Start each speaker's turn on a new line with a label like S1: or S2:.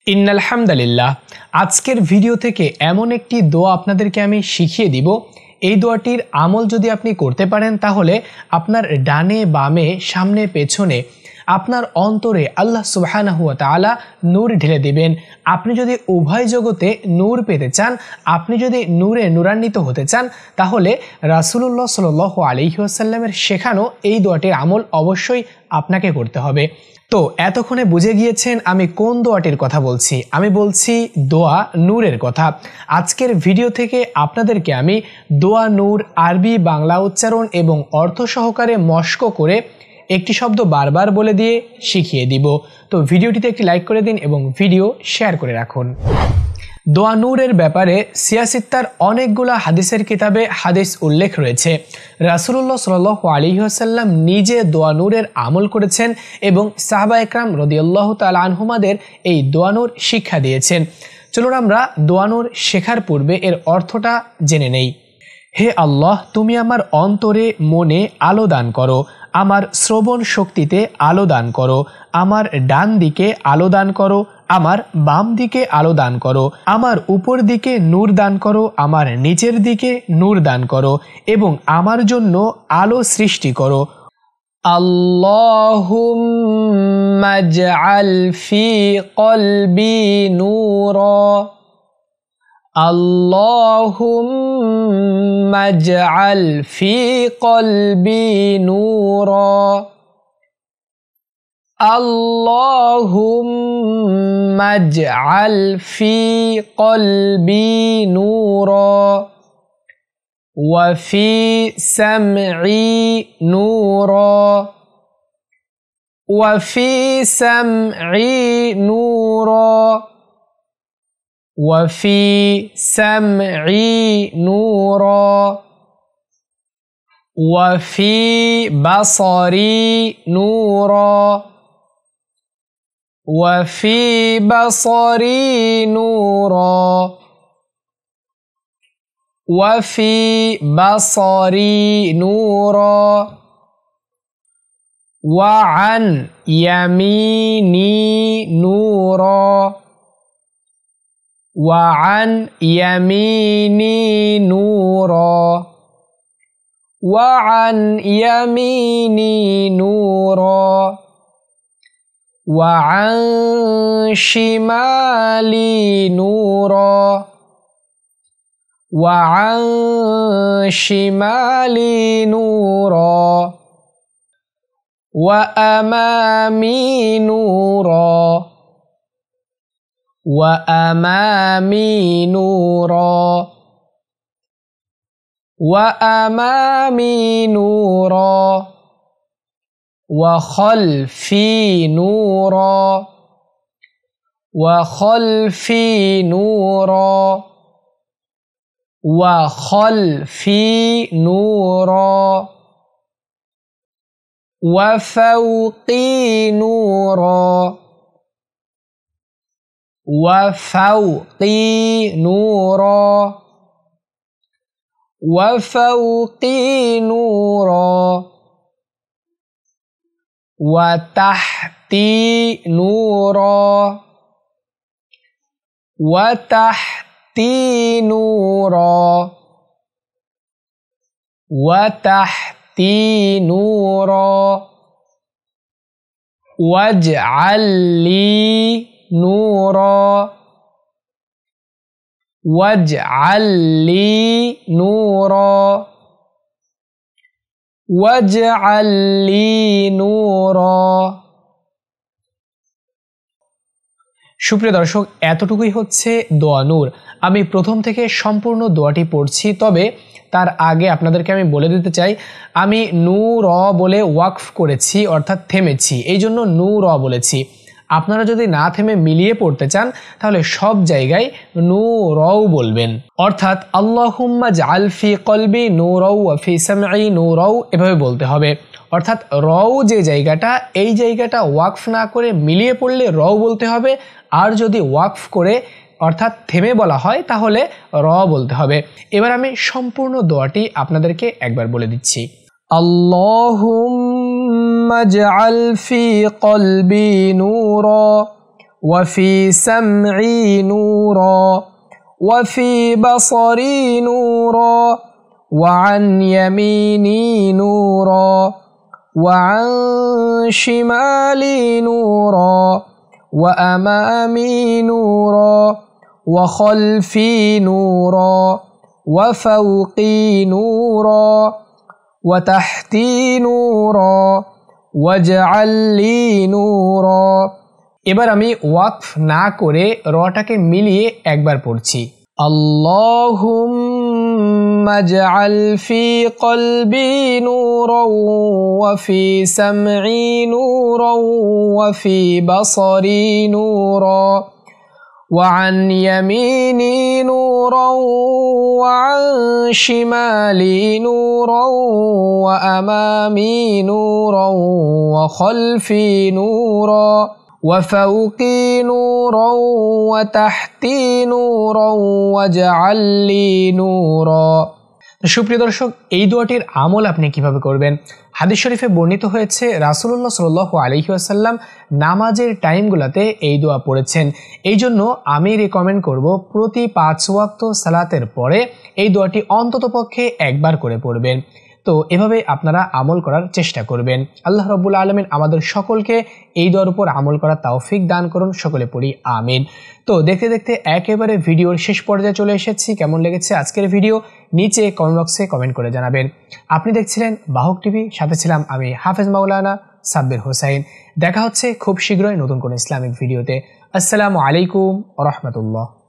S1: ইন্নাল হামদুলিল্লাহ। আজকের ভিডিও থেকে এমন একটি দোয়া আপনাদেরকে আমি শিখিয়ে দিব। এই দোয়াটির আমল যদি আপনি করতে পারেন তাহলে আপনার ডানে বামে সামনে পেছনে আপনার অন্তরে আল্লাহ সুবহানাহু ওয়া তাআলা নূর ঢেলে দিবেন। আপনি যদি উভয় জগতে নূর পেতে চান, আপনি যদি নূরে নূরান্বিত হতে চান, তাহলে রাসূলুল্লাহ সাল্লাল্লাহু আলাইহি ওয়াসাল্লামের শেখানো এই দোয়াটির আমল অবশ্যই আপনাকে করতে হবে। তো এতক্ষণে বুঝে গিয়েছেন আমি কোন দোয়াটির কথা বলছি। আমি বলছি দোয়া নূরের কথা। আজকের ভিডিও থেকে আপনাদেরকে আমি দোয়া নূর আরবি বাংলা উচ্চারণ এবং অর্থ সহকারে মশক করে একটি শব্দ বারবার বলে দিয়ে শিখিয়ে দিব। তো ভিডিওটিতে একটি লাইক করে দিন এবং ভিডিও শেয়ার করে রাখুন। দোয়া নূরের ব্যাপারে সিয়াসিত্তার অনেকগুলা হাদিসের কিতাবে হাদিস উল্লেখ রয়েছে। রাসূলুল্লাহ সাল্লাল্লাহু আলাইহি ওয়াসাল্লাম নিজে দোয়া নূরের আমল করেছেন এবং সাহাবা একরাম রাদিয়াল্লাহু তাআলা আনহুমাদের এই দোয়া নূর শিক্ষা দিয়েছেন। চলুন আমরা দোয়া নূর শেখার পূর্বে এর অর্থটা জেনে নেই। হে আল্লাহ, তুমি আমার অন্তরে মনে আলো দান করো, আমার শ্রবণ শক্তিতে আলো দান করো, আমার ডান দিকে আলো দান করো, আমার বাম দিকে আলো দান করো, আমার উপর দিকে নূর দান করো, আমার নিচের দিকে নূর দান করো এবং আমার জন্য আলো সৃষ্টি করো। আল্লাহুম্মা জাআল ফি কলবি নূরা, আল্লাহুম্মা জাআল ফি কলবি নূরা, আল্লাহুম্মা জাআল ফি কলবি নূরা ওয়া ফি সামঈ নূরা ওয়া ফি সামঈ নূরা ওয়া ফি সামঈ নূরা ওয়া ফি বাসারি নূরা ওয়া ফি বাসারি নূরা ওয়া ফি বাসারি নূরা ওয়া আন ইয়ামিনি নূরা ওয়া আন ইয়ামিনি নূরা ওয়া আন ইয়ামিনি নূরা ওয়া আন শিমালি নূরা ওয়া আন শিমালি নূরা ওয়া আমামি নূরা ওয়া আমামি নূরা ওয়া আমামি নূরা ওয়া খালফি নূরা ওয়া খালফি নূরা ওয়া খালফি নূরা ওয়া ফাওকি নূরা ওয়া ফাওকি নূরা ওয়া ফাওকি নূরা ওয়া তাহতি নূরা ওয়া তাহতি নূরা ওয়া তাহতি নূরা ওয়াজআল লি নূরা ওয়াজআল লি নূরা ওয়াজআল লি নূরা। সুপ্রিয় দর্শক, এতটুকুই হচ্ছে দোয়া নূর। আমি প্রথম থেকে সম্পূর্ণ দোয়াটি পড়ছি, তবে তার আগে আপনাদেরকে আমি বলে দিতে চাই আমি নূর বলে ওয়াকফ করেছি, অর্থাৎ থেমেছি, এই জন্য নূর বলেছি। আপনারা যদি না থেমে মিলিয়ে পড়তে চান তাহলে সব জায়গায় নূরাও বলবেন, অর্থাৎ আল্লাহুম্মা জাআল ফি কলবি নূরাও ওয়া ফি সামঈ নূরাও এভাবে বলতে হবে। অর্থাৎ রও যে জায়গাটা, এই জায়গাটা ওয়াকফ না করে মিলিয়ে পড়লে রও বলতে হবে, আর যদি ওয়াকফ করে অর্থাৎ থেমে বলা হয় তাহলে র বলতে হবে। এবার আমি সম্পূর্ণ দোয়াটি আপনাদেরকে একবার বলে দিচ্ছি। আল্লাহুম্মা জাআল ফি কলবি নূরা وفي سمعي نورا وفي بصري نورا وعن يميني نورا وعن شمالي نورا وأمامي نورا وخلفي نورا وفوقي نورا وتحتي نورا واجعل لي نورا। এবার আমি ওয়াকফ না করে রটাকে মিলিয়ে একবার পড়ছি। আল্লাহুম্মা জাআল ফি কলবি নূরাও ওয়া ফি সামঈ নূরাও ওয়া ফি বাসারি নূরা ওয়া আন ইয়ামিনি নূরাও ওয়া আন শিমালি নূরাও ওয়া আমামি নূরাও ওয়া খালফি নূরা وفوقي نورا وتحتي نورا واجعل لي نورا। সুপ্রিয় দর্শক, এই দোয়াটির আমল আপনি কিভাবে করবেন? হাদিস শরীফে বর্ণিত হয়েছে রাসূলুল্লাহ সাল্লাল্লাহু আলাইহি ওয়াসাল্লাম নামাজের টাইমগুলোতে এই দোয়া পড়েছেন। এই জন্য আমি রেকমেন্ড করব প্রতি 5 ওয়াক্ত সালাতের পরে এই দোয়াটি অন্ততপক্ষে একবার করে পড়বেন। তো এভাবে আপনারা আমল করার চেষ্টা করবেন। আল্লাহ রাব্বুল আলামিন আমাদের সকলকে এই দোয়ার উপর আমল করার তৌফিক দান করুন। সকলে পড়ি আমিন। তো দেখতে দেখতে একেবারে ভিডিওর শেষ পর্যায়ে চলে এসেছি। কেমন লেগেছে আজকের ভিডিও নিচে কমেন্ট বক্সে কমেন্ট করে জানাবেন। আপনি দেখছিলেন বাহক টিভি, সাথে ছিলাম আমি হাফেজ মাওলানা সাব্বির হোসাইন। দেখা হচ্ছে খুব শীঘ্রই নতুন কোনো ইসলামিক ভিডিওতে। আসসালামু আলাইকুম ওয়া রাহমাতুল্লাহ।